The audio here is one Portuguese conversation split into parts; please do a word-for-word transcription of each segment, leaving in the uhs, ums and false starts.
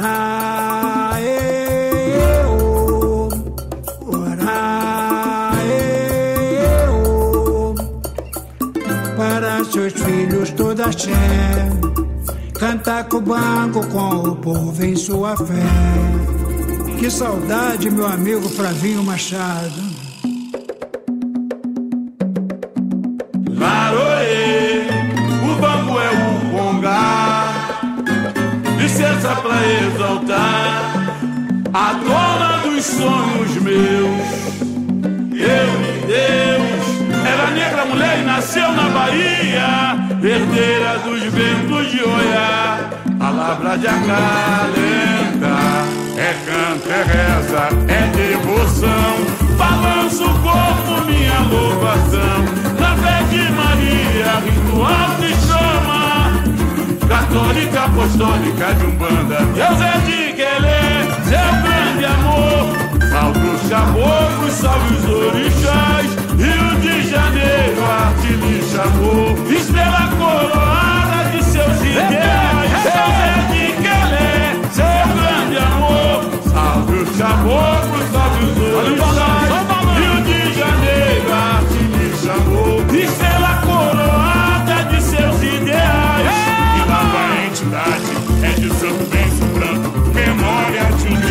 Orá, ê, ô, orá, ê, ô, para seus filhos toda axé, cantar com o banco com o povo em sua fé. Que saudade, meu amigo Flavinho Machado. Laroê, o bambu é o congá, licença pra exaltar a dona dos sonhos meus. Eu e Deus, era negra mulher e nasceu na Bahia, herdeira dos ventos de Oiá. Palavra de acalenta, é canto, é reza, é devoção. Balança o corpo, minha louvação. Na fé de Maria, ritual se chama, católica, apostólica de Umbanda. Deus é de Quelê, seu grande amor. Salve os caboclos, salve os orixás. Rio de Janeiro, a arte lhe chamou. Estrela coroada de seus ideais. Deus é de Quelê, seu grande amor. Salve os caboclos, salve os orixás. Rio de Janeiro, a arte lhe chamou. Estrela coroada de seus ideais. E lá vai a entidade, é de santo benço branco, memória de um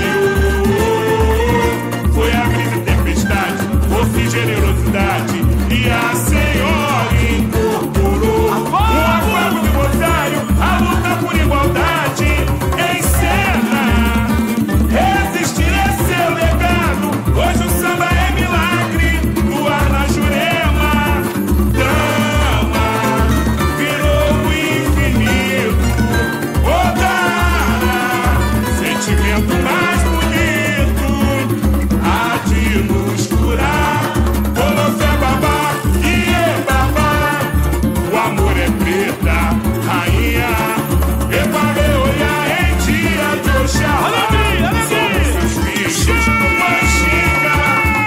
rio. Foi a brisa e tempestade, força e generosidade, e a Senhora incorporou o afago de rosário, a luta por igualdade em cena. Resistir é seu legado, hoje o samba é milagre, no ar na Jurema. Drama virou o infinito, Odara, sentimento mais bonito, há de nos curar. Colofé babá, iê babá, o amor é preta, rainha, reparei olhar em dia de Oxalá. Alegria, alegria. Somos seus filhos, Manxica.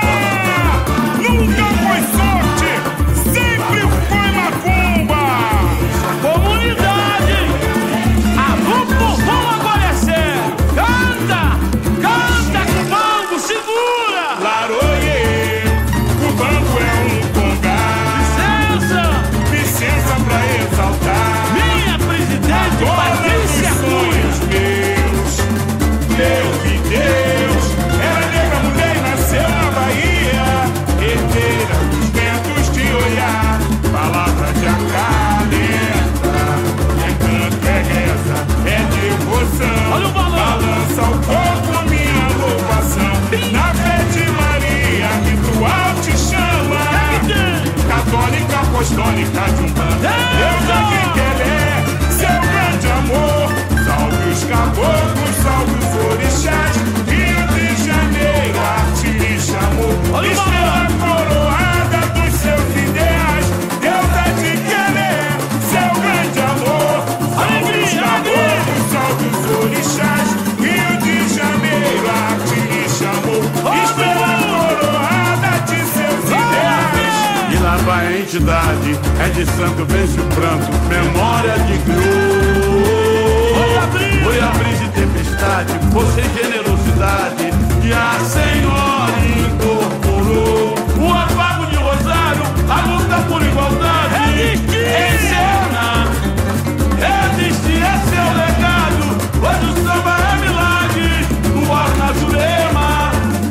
Nunca foi sorte, sempre foi macumba. Comunidade, alô, povão, agora é sério. Canta, canta que o banco segura. Laroie, o banco é um congá, Licença, licença pra exaltar minha presidente Patrícia Cruz. sonhos meus. Deus e Deus, era negra mulher e nasceu na Bahia, herdeira dos ventos de Oiá. Palavra de acalenta, é canto, é reza, é devoção. Olha o balão. Balança o corpo, minha louvação. Na fé de Maria, ritual te chama, católica, apostólica de Umbanda. Deus é quem quer é, seu grande amor. Salve os caboclos, salve os orixás. Rio de Janeiro, a arte lhe chamou. Olha o Estrela coroada dos seus ideais. Deus é de querer, seu grande amor. Salve os Alegria, caboclos, salve os orixás. Rio de Janeiro, a arte lhe chamou. Estrela coroada de seus ideais. E lá vai a entidade, é de santo vence o pranto, memória de Criou. Foi a brisa e tempestade, força e generosidade, que a Senhora incorporou. O afago de rosário, a luta por igualdade em cena. Resistir é seu legado, hoje o samba é milagre, no ar na Jurema.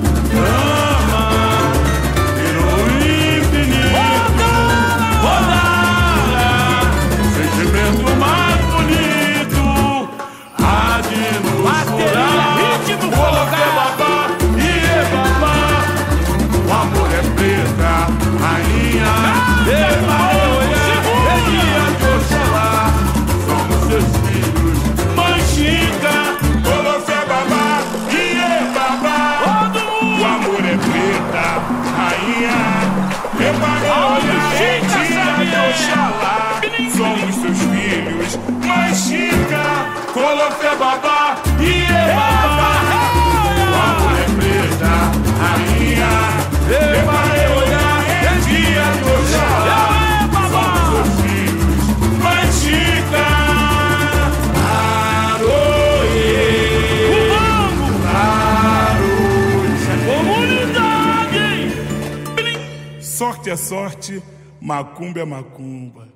Drama virou infinito, Odara, sentimento mais bonito, há de nos Bateria, curar. ritmo, Colofé folga. babá, iê babá. sorte é sorte, macumba é macumba.